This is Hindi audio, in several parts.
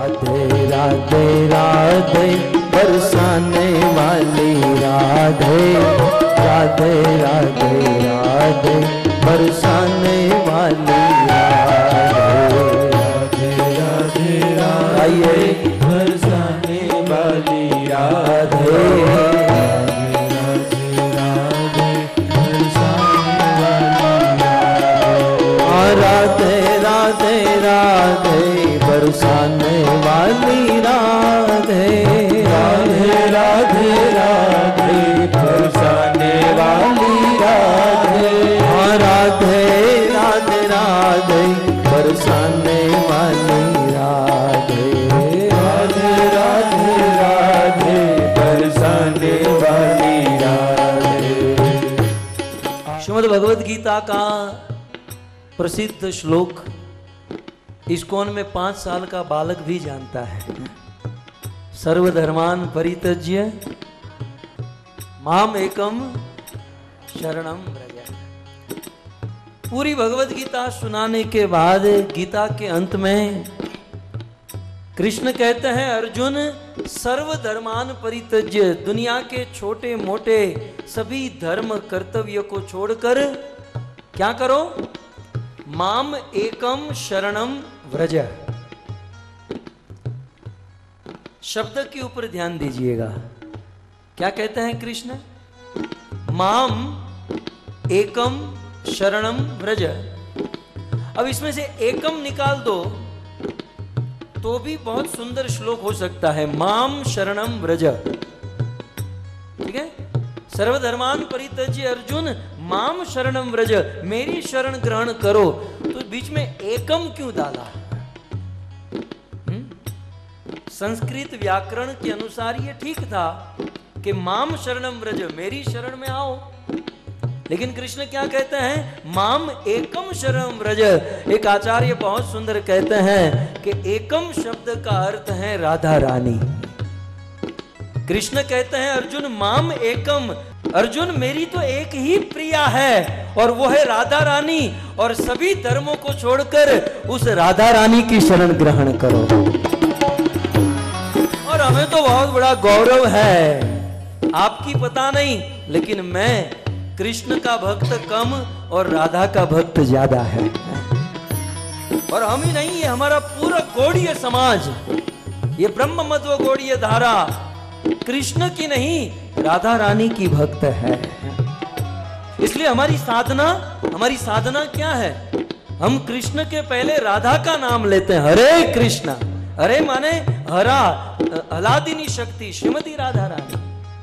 राधे राधे राधे बरसाने वाली राधे, राधे राधे राधे बरसाने वाली राधे, राधे राधे राधे बरसाने वाली राधे, राधे राधे राधे बरसाने वाली राधे, राधे राधे राधे बरसाने वाली राधे, राधे राधे राधे बरसाने वाली राधे, राधे राधे राधे बरसाने वाली राधे। श्रीमद् भगवद गीता का प्रसिद्ध श्लोक इस्कॉन में 5 साल का बालक भी जानता है। सर्वधर्मान परित्यज्य माम एकम शरणम व्रज। पूरी भगवद गीता सुनाने के बाद गीता के अंत में कृष्ण कहते हैं, अर्जुन सर्वधर्मान परित्यज्य, दुनिया के छोटे मोटे सभी धर्म कर्तव्य को छोड़कर क्या करो, माम एकम शरणम व्रज। शब्द के ऊपर ध्यान दीजिएगा। क्या कहते हैं कृष्ण, माम एकम शरणम व्रज। अब इसमें से एकम निकाल दो तो भी बहुत सुंदर श्लोक हो सकता है, माम शरणम व्रज। ठीक है, सर्वधर्मान परित्यज्य अर्जुन माम शरणम व्रज, मेरी शरण ग्रहण करो। तो बीच में एकम क्यों डाला? संस्कृत व्याकरण के अनुसार ये ठीक था कि माम शरणम व्रज, मेरी शरण में आओ। लेकिन कृष्ण क्या कहते हैं, माम एकम शरणम व्रज। एक आचार्य बहुत सुंदर कहते हैं कि एकम शब्द का अर्थ है राधा रानी। कृष्ण कहते हैं, अर्जुन माम एकम, अर्जुन मेरी तो एक ही प्रिया है और वो है राधा रानी, और सभी धर्मों को छोड़कर उस राधा रानी की शरण ग्रहण करो। और हमें तो बहुत बड़ा गौरव है, आपकी पता नहीं, लेकिन मैं कृष्ण का भक्त कम और राधा का भक्त ज्यादा है। और हम ही नहीं, ये हमारा पूरा गौड़ीय समाज, ये ब्रह्म मध्व गौड़ीय धारा कृष्ण की नहीं राधा रानी की भक्त है। इसलिए हमारी साधना क्या है, हम कृष्ण के पहले राधा का नाम लेते हैं, हरे कृष्णा। हरे माने हरा, अलादिनी शक्ति श्रीमती राधा रानी।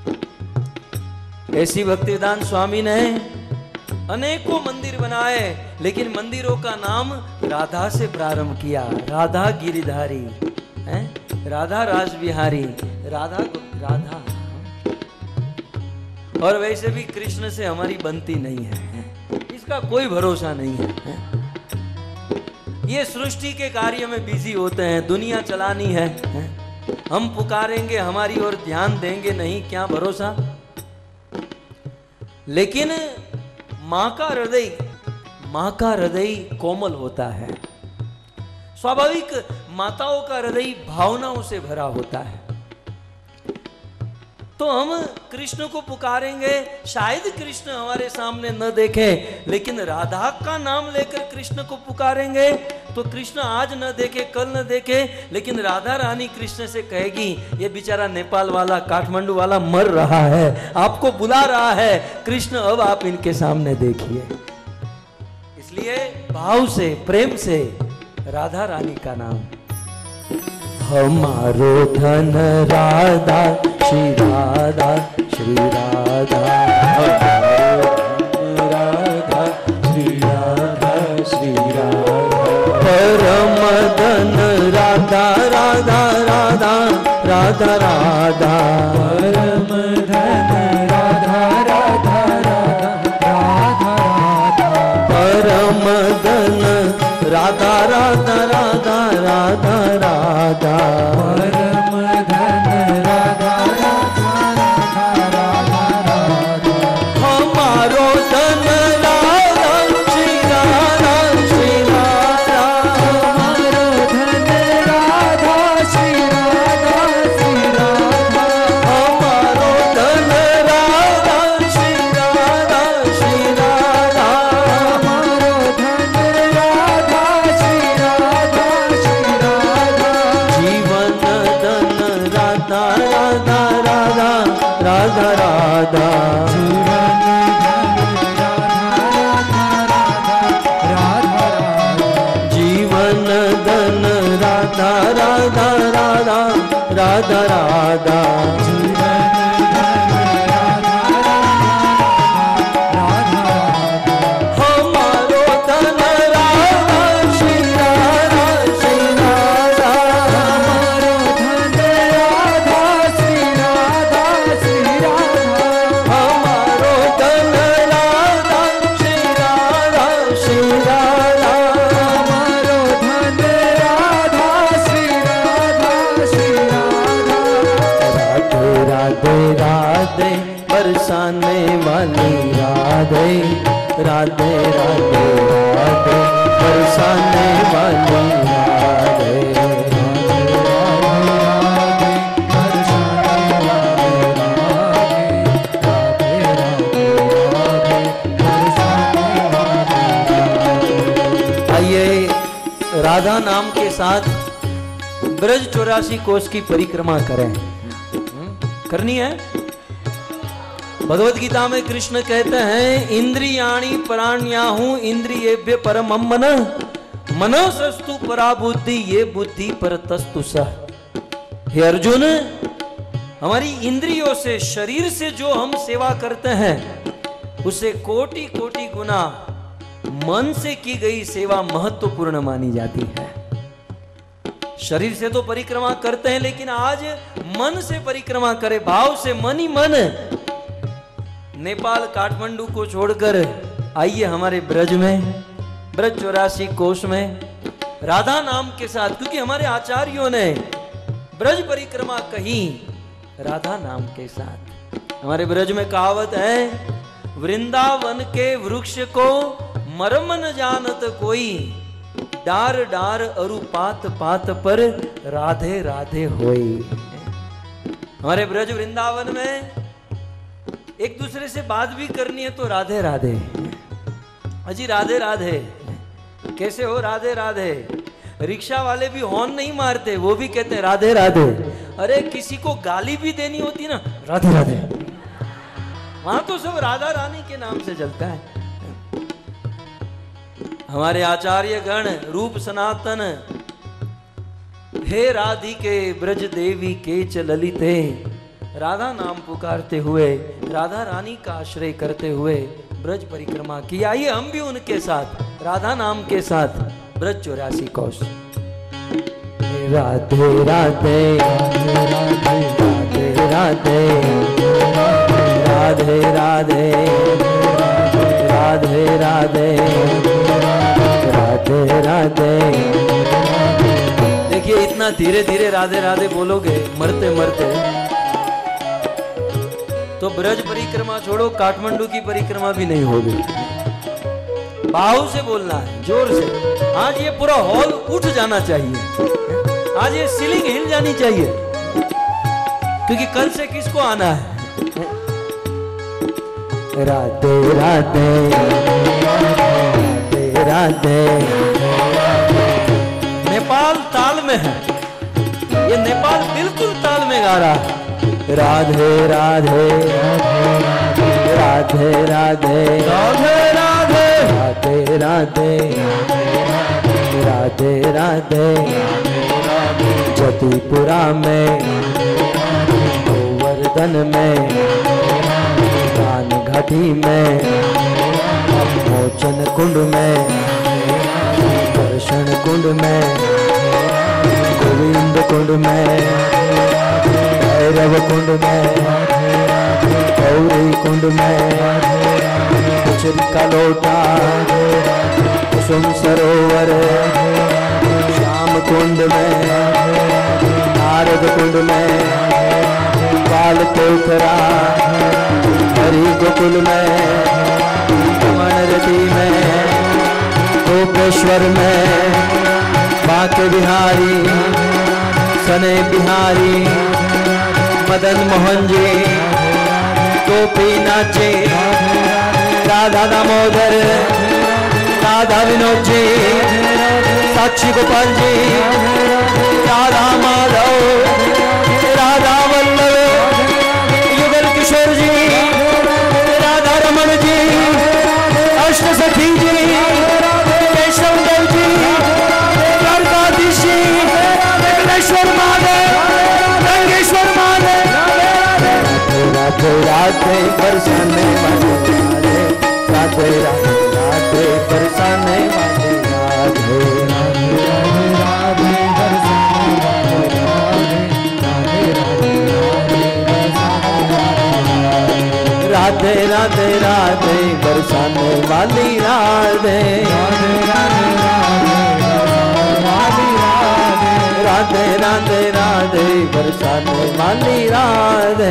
ऐसी भक्तिवेदांत स्वामी ने अनेकों मंदिर बनाए, लेकिन मंदिरों का नाम राधा से प्रारंभ किया। राधा गिरिधारी है, राधा रासबिहारी, राधा राधा। और वैसे भी कृष्ण से हमारी बनती नहीं है, इसका कोई भरोसा नहीं है। ये सृष्टि के कार्य में बिजी होते हैं, दुनिया चलानी है। हम पुकारेंगे, हमारी ओर ध्यान देंगे नहीं, क्या भरोसा। लेकिन मां का हृदय कोमल होता है। स्वाभाविक माताओं का हृदय भावनाओं से भरा होता है। तो हम कृष्ण को पुकारेंगे, शायद कृष्ण हमारे सामने न देखे, लेकिन राधा का नाम लेकर कृष्ण को पुकारेंगे तो कृष्ण आज न देखे, कल न देखे, लेकिन राधा रानी कृष्ण से कहेगी, ये बेचारा नेपाल वाला, काठमांडू वाला मर रहा है, आपको बुला रहा है, कृष्ण अब आप इनके सामने देखिए। इसलिए भाव से, प्रेम से राधा रानी का नाम। हमारो धन राधा श्री राधा, श्री राधा, राधा श्री राधा, श्री राधा, परम धन राधा राधा राधा, राधा राधा, परम धन राधा राधा राधा, राधा राधा, परम धन राधा राधा राधा, राधा राधा, परम धन राधा राधा राधा, राधा राधा, हमारो धन राधा श्री राधा, श्री राधा, हमारो धन राधा राधा राधा राधा राधा हमारो धन राधा श्री राधा श्री राधा हमारो धन राधा श्री राधा श्री राधा हमारो धन राधा श्री राधा श्री राधा हमारो धन राधा श्री राधा श्री राधा राधे राधे राधे बरसाने वाली राधे राधे राधे राधे बरसाने वाली राधे आइए राधा नाम के साथ ब्रज 84 कोष की परिक्रमा करें। करनी है। भगवत गीता में कृष्ण कहते हैं इंद्रियाणि पराण्याहु इंद्रियेभ्य परमं मनः मनसस्तु परा बुद्धि ये बुद्धि परतस्तु सः। हे अर्जुन, हमारी इंद्रियों से शरीर से जो हम सेवा करते हैं उसे कोटि कोटि गुना मन से की गई सेवा महत्वपूर्ण मानी जाती है। शरीर से तो परिक्रमा करते हैं लेकिन आज मन से परिक्रमा करे, भाव से, मन ही मन। नेपाल काठमांडू को छोड़कर आइए हमारे ब्रज में, ब्रज 84 कोष में राधा नाम के साथ, क्योंकि हमारे आचार्यों ने ब्रज परिक्रमा कही राधा नाम के साथ। हमारे ब्रज में कहावत है, वृंदावन के वृक्ष को मर्म न जानत कोई, डार डार अरु पात पात पर राधे राधे होई। हमारे ब्रज वृंदावन में एक दूसरे से बात भी करनी है तो राधे राधे। अजी राधे राधे कैसे हो, राधे राधे। रिक्शा वाले भी हॉर्न नहीं मारते, वो भी कहते हैं राधे राधे। अरे किसी को गाली भी देनी होती ना, राधे राधे। वहां तो सब राधा रानी के नाम से चलता है। हमारे आचार्य गण रूप सनातन, हे राधिके ब्रज देवी के च ललिते, राधा नाम पुकारते हुए, राधा रानी का आश्रय करते हुए ब्रज परिक्रमा की। आइए हम भी उनके साथ राधा नाम के साथ ब्रज 84 कोष। राधे राधे राधे राधे राधे राधे राधे राधे राधे राधे। देखिए इतना धीरे धीरे राधे राधे बोलोगे मरते मरते तो ब्रज परिक्रमा छोड़ो, काठमांडू की परिक्रमा भी नहीं होगी। बाहु से बोलना है, जोर से। आज ये पूरा हॉल उठ जाना चाहिए, आज ये सीलिंग हिल जानी चाहिए, क्योंकि कल से किसको आना है। राधे राधे राधे राधे। नेपाल ताल में है, ये नेपाल बिल्कुल ताल में गा रहा है। राधे राधे राधे राधे राधे राधे राधे राधे राधे। जतिपुरा में, गोवर्धन में, कान घाटी में, मोचन कुंड में, दर्शन कुंड में, गोविंद कुंड में, भैरव कुंड में, गौरी कुंड में, कुचरी का लोटा, कुसुम सरोवर, श्याम कुंड में, नारद कुंड में, बाल कोथरा, हरि गोकुल में, मनरती में, गोपेश्वर में, बांके बिहारी, सने बिहारी, मदन मोहन जी, गोपी नाचे, राधा दामोदर, राधा विनोद जी, साक्षी गोपाल जी, राधा माधव, राधा वल्लभ, युगल किशोर जी, राधा रमन जी, अष्ट सखी जी, केशव देव जी, द्वारकाधीश जी, राधे बरसाने वाली राधे, राधे राधे राधे बरसाने वाली राधे, राधे बरसाने वाली राधे, राधे राधे बरसाने वाली राधे, राधे राधे राधे बरसाने वाली राधे,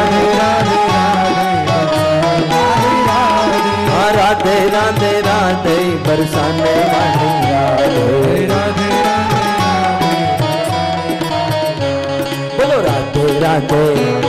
राधे राधे राधे बरसाने वाली राधे, बोलो राधे राधे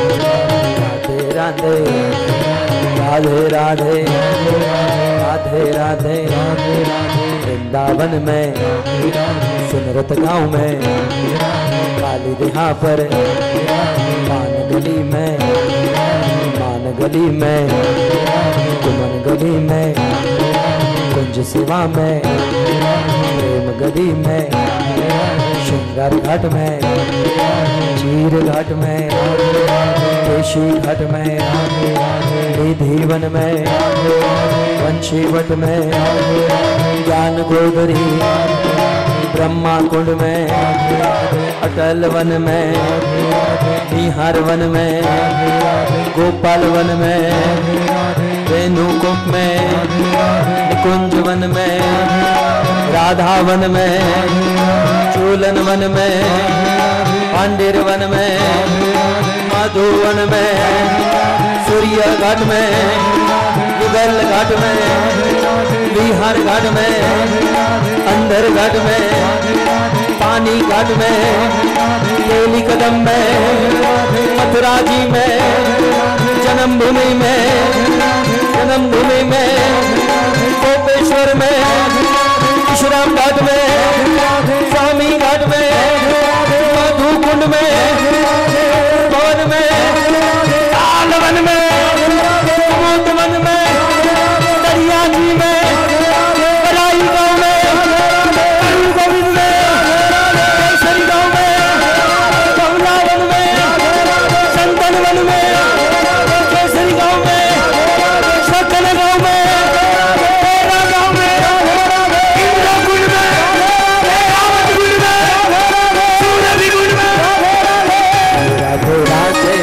राधे राधे राधे राधे राधे राधे, वृंदावन में सुनरत गाँव में, काली देहा पर मान गली में, मान गली में, कुमन गली में, कुंज सेवा में, प्रेम गली में, श्रृंगार घाट में, चीर घाट में, केशी घाट में, निधिवन में, वंशीवट में, ज्ञान गोदरी, ब्रह्मा कुंड में, अटल वन में, बिहार वन में, गोपाल वन में, रेणुकुंज में, निकुंज वन में, राधा वन में, चूलन वन में, पांडेर वन में, मधुवन में, सूर्य घाट में, युगल घाट में, बिहार घाट में, अंदर घाट में, पानी घाट में, केली कदम में, मथुरा जी में, जन्मभूमि में, जन्मभूमि में, गोपेश्वर में, विश्राम घाट में, स्वामी घाट में, मधु कुंड में, भवन में, तालवन में, वन में, दरिया जी में, बराई गांव में, गोविंद में, केसरी गांव में, कमला वन में, संतन वन में, केसरी गांव में, सकल गांव में, तेरा गांव में, इंद्र कुंड में, रावत कुंड में, सूरभि कुंड में, राधे राधे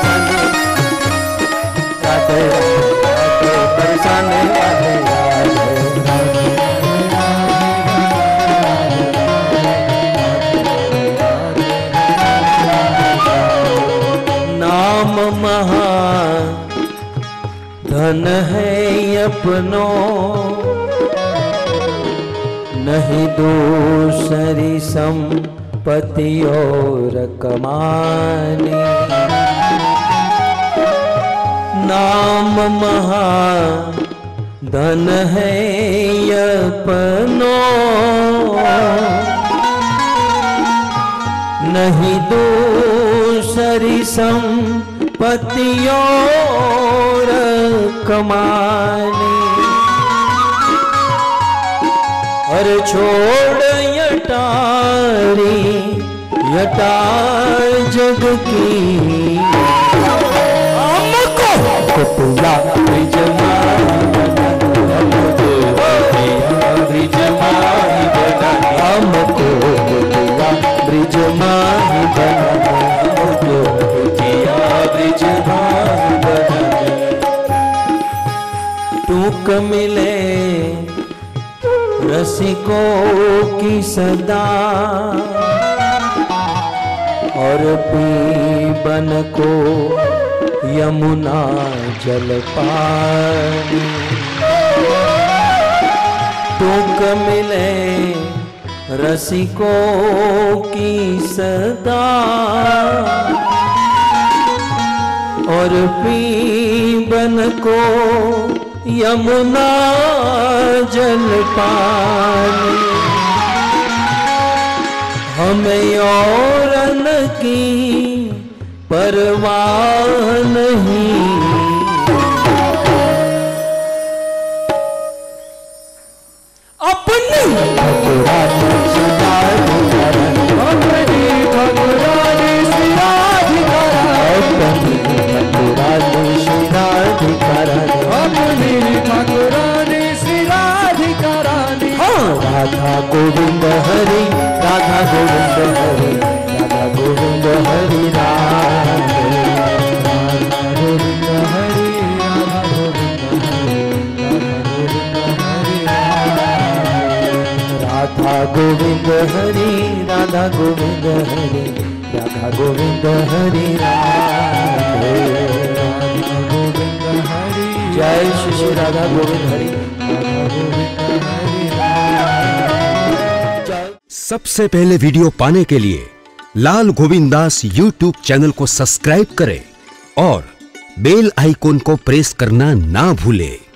राधे बरसाने वाले नाम महाधन है अपनों, नहीं दूसरी संपत्ति और कमानी, नाम महाधन है अपनों, नहीं दूसरी संपत्ति और कमानी, और छोड़ यटारी यटार जग की, कुटिया ब्रिज हमको कुटिया ब्रिज माही कुटिया ब्रिज टूक मिले रसिकों की सदा, और पीबन को यमुना जल पानी, टूक मिले रसिकों की सदा, और पीबन को यमुना जल पानी, हमें औरन की परवाह नहीं, अपनी राधा गोविंद हरि राधा गोविंद हरि राधा गोविंद हरि राधा गोविंद हरि राधा गोविंद हरि राधा गोविंद हरि जय श्री श्री राधा गोविंद हरि। सबसे पहले वीडियो पाने के लिए लाल गोविंदास YouTube चैनल को सब्सक्राइब करें और बेल आइकॉन को प्रेस करना ना भूलें।